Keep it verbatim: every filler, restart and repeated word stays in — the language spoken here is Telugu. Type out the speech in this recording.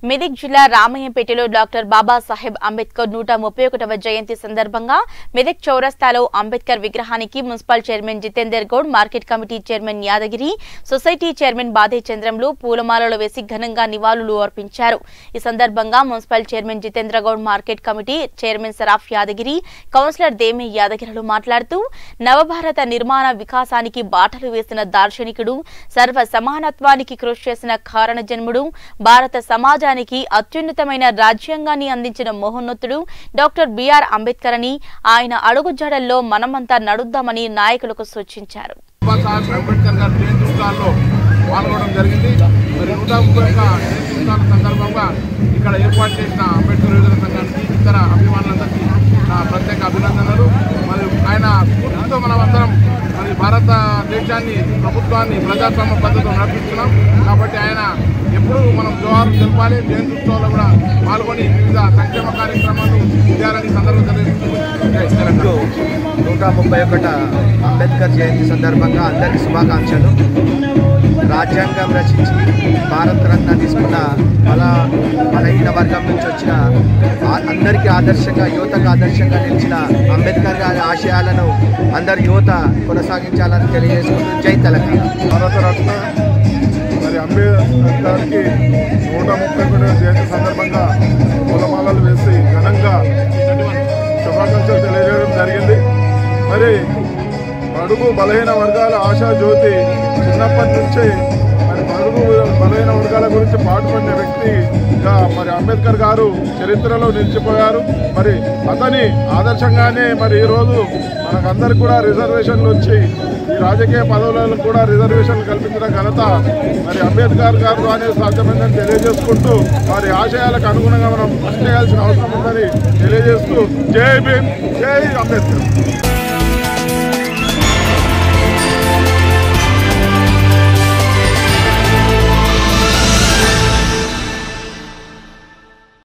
మెదక్ జిల్లా రామయ్యంపేటలో డాక్టర్ బాబాసాహెబ్ అంబేద్కర్ నూట ముప్పై ఒకటవ జయంతి సందర్భంగా మెదక్ చౌరస్తాలో అంబేద్కర్ విగ్రహానికి municipal chairman Jitender Goud, market committee chairman Yadagiri, society chairman Bade చంద్రంలు పూలమాలలు వేసి ఘనంగా నివాళులు అర్పించారు. ఈ సందర్భంగా municipal chairman Jitendra Goud, market committee chairman Saraf Yadagiri, councillor Demi యాదగిరిలు మాట్లాడుతూ నవభారత నిర్మాణ వికాసానికి బాటలు వేసిన దార్శనికుడు, సర్వ సమానత్వానికి కృషి చేసిన కారణ జన్ముడు, భారత సమాజ అత్యున్నతమైన రాజ్యాంగాన్ని అందించిన మహోన్నతుడు డాక్టర్ బిఆర్ అంబేద్కర్ అని, ఆయన అడుగుజాడల్లో మనమంతా నడుద్దామని నాయకులకు సూచించారు. ఇక్కడ ఏర్పాటు చేసిన అంబేద్కర్ యువజన సంఘానికి ఇతర అభిమానులందరికీ నా ప్రత్యేక అభినందనలు. మరి ఆయన స్ఫూర్తితో మనమందరం మరి భారతదేశాన్ని, ప్రభుత్వాన్ని ప్రజాస్వామ్య పద్ధతిలో నడిపిస్తున్నాం. కాబట్టి ఆయన ఎప్పుడు మనం జోహారు తెలపాలి. జయంతి ఉత్సవాల్లో కూడా పాల్గొని వివిధ సంక్షేమ కార్యక్రమాలు విద్యారంగ సందర్భంగా నూట ముప్పై ఒకట అంబేద్కర్ జయంతి సందర్భంగా అందరికీ శుభాకాంక్షలు. రాజ్యాంగం రచించి భారత రత్న తీసుకున్న బల బలహీన వర్గం నుంచి వచ్చిన అందరికీ ఆదర్శంగా, యువతకు ఆదర్శంగా నిలిచిన అంబేద్కర్ గారి ఆశయాలను అందరు యువత కొనసాగించాలని తెలియజేసుకుంటూ జై తెలంగాణ. భారత రత్న మరి అంబేద్కర్కి నూట ముప్పై ఒకటవ జయంతి సందర్భంగా పూలమాలలు వేసి ఘనంగా శుభాకాంక్షలు తెలియజేయడం జరిగింది. మరి బడుగు బలహీన వర్గాల ఆశా జ్యోతి చిన్నప్పటి నుంచే మరి బడుగు బలహీన వర్గాల గురించి పాటుపడిన వ్యక్తిగా మరి అంబేద్కర్ గారు చరిత్రలో నిలిచిపోయారు. మరి అతని ఆదర్శంగానే మరి ఈరోజు మనకందరికి కూడా రిజర్వేషన్లు వచ్చి ఈ రాజకీయ పదవులకు కూడా రిజర్వేషన్లు కల్పించిన ఘనత మరి అంబేద్కర్ గారు అనేది సాధ్యమైందని తెలియజేసుకుంటూ వారి ఆశయాలకు అనుగుణంగా మనం కృషి చేయాల్సిన అవసరం ఉందని తెలియజేస్తూ జై భీమ్, జై అంబేద్కర్.